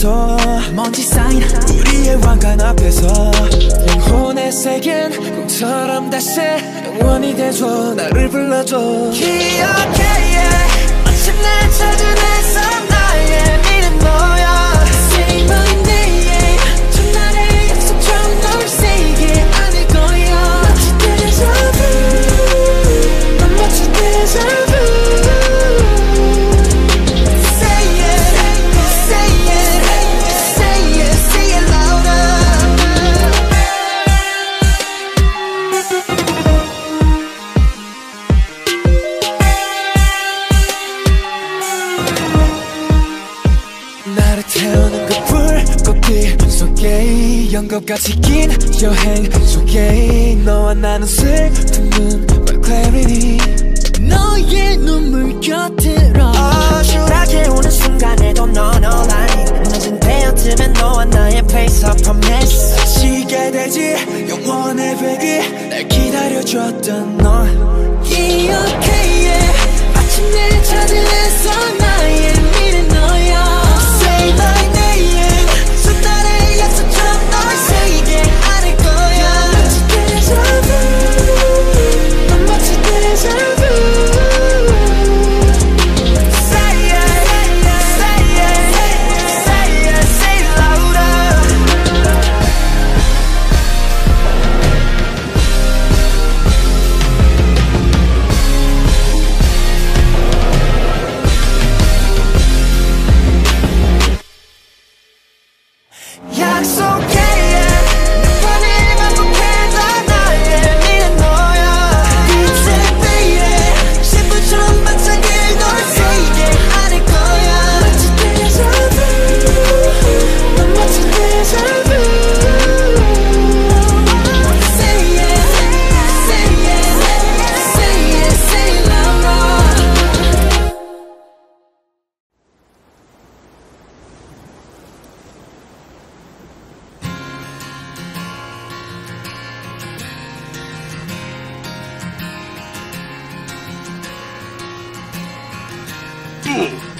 앞에서 먼지 쌓인 우리의 왕관 앞에서 영혼의 세계는 꿈처럼 다시 영원히 돼줘 나를 불러줘 기억해 마침내 찾은 내 삶 나의 미는 너야 Say my name 첫날의 약속처럼 널 세게 안을 거야 마치 데자뷰 난 마치 데자뷰 나를 태우는 그 불꽃빛 속에 연극같이 긴 여행 속에 너와 나는 슬픔은 my clarity 너의 눈물 곁으로 추락해 오는 순간에도 넌 online 무너진 베어트면 너와 나의 face of promise 지게 되지 영원의 베기 날 기다려줬던 넌 기억해 마침내 찾은 내서 나의 미래 너야 Say my name 첫날의 약속처럼 널 세게 안을 거야 마치 데자뷰 난 마치 데자뷰 Boom!